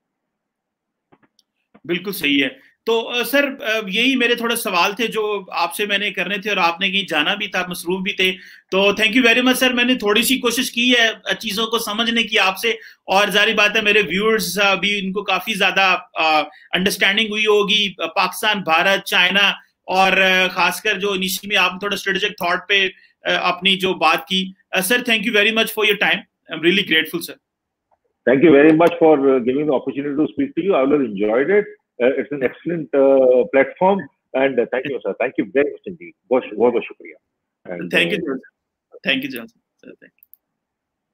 बिल्कुल सही है. तो सर यही मेरे थोड़े सवाल थे जो आपसे मैंने करने थे, और आपने कहीं जाना भी था, मसरूफ भी थे. तो thank you very much sir. मैंने थोड़ी सी कोशिश की है चीजों को समझने की आपसे, और जारी बात है मेरे व्यूअर्स भी इनको काफी ज्यादा अंडरस्टैंडिंग हुई होगी पाकिस्तान, भारत, चाइना, और खासकर जो इनिशियली में आपने थोड़ा स्ट्रेटेजिक थॉट पे अपनी जो बात की. Sir, thank you very much for your time. I'm really grateful, sir. Thank you very much for giving the opportunity to speak to you. I really enjoyed it. It's an excellent platform, and thank you, sir. Thank you very much indeed. बहुत बहुत शुक्रिया. Thank you, sir. Thank you, Johnson. Sir, thank you.